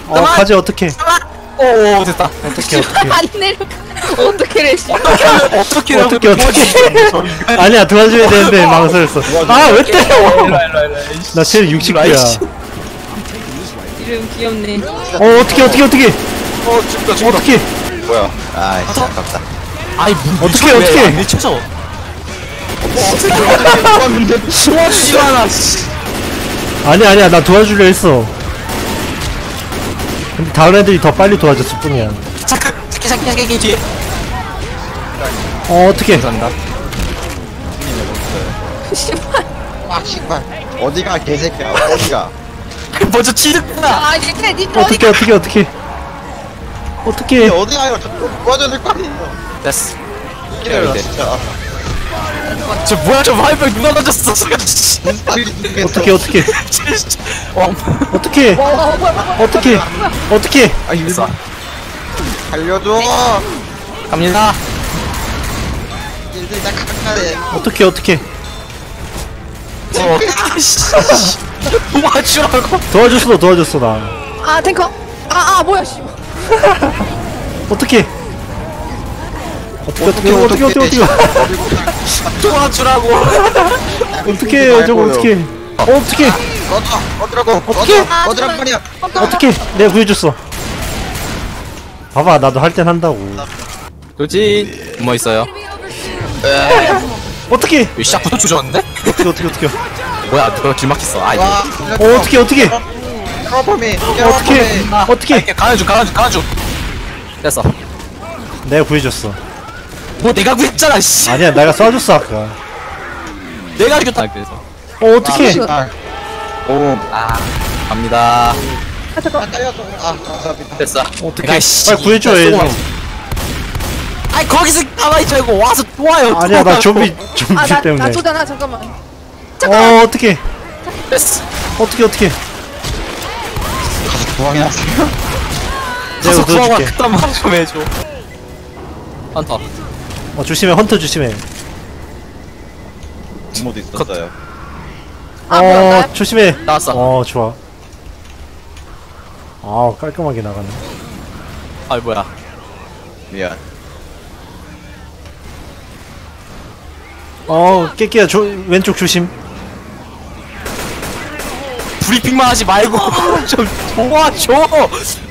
가지 어떡해. 오 됐다. 어떡해. 안 내려. 어떻게 레시? 어떻게 아니야, 도와줘야 되는데 망설였어. 아, 왜 때려? 일로. 나 체력 69야. 이름 귀엽네. 어떡해. 죽다. 어떡해. 뭐야? 아이씨 아깝다. 아이 어떡해. 미쳐져. 도와주는데 도와주지도 않아. 아니야, 나 도와주려 했어. 근데 다른 애들이 더 빨리 도와줬을 뿐이야. 잠깐 뒤에. 어떡해. 감사합니다. 아 씨발 어디가 개새끼야 어디가? 먼저 치는구나. 아 이제 니 어떡해. 어디가 이거 도와줘야 될 거 아니에요? 됐어. 이래요 진짜. 저 뭐야 저 화이병 누가 던졌어. 어떡해. 어떡해. 아 됐어. 살려줘. 갑니다. 일들 나 가까이. 어떡해. 도와주라고. 도와줬어, 나. 아 탱커. 뭐야 씨. 어떡해. 도와주라고. 어떡해. 저거 어떡해. 어디라고? 어디란 말이야? 어떡해. 내가 구해줬어. 봐봐, 나도 할 땐 한다고. 도진 뭐 있어요? 어떡해. 왜 시작부터 주저었는데? 어떡해. 뭐야 그거 길 막혔어. 아이 와. 어떡해. 커버미. 어떡해. 가는 중. 됐어. 내가 구해줬어. 뭐 내가 구했잖아 씨. 아니야, 내가 쏴줬어 아까. 내가 죽였다. 그래서 어떡해. 오. 갑니다. 안 달렸어. 감사합니다. 됐어. 어떡해. 내가 씨. 빨리 구해줘, 얘 좀. 아이 거기서 가만히 있지 말고 와서 도와요. 아니야, 나 좀비 나 때문에. 쏘잖아 잠깐만. 어떡해. 됐어. 어떡해. 도망이나 세요. 가서 내가 구하고 구해줄게. 그딴 말 좀 해줘. 한타. 조심해, 헌터 조심해. 부모도 있었어요. 뭐야, 조심해. 나왔어. 좋아. 깔끔하게 나가네. 아이 뭐야. 미안. 깨끼야, 왼쪽 조심. 브리핑만 하지 말고 좀 도와줘.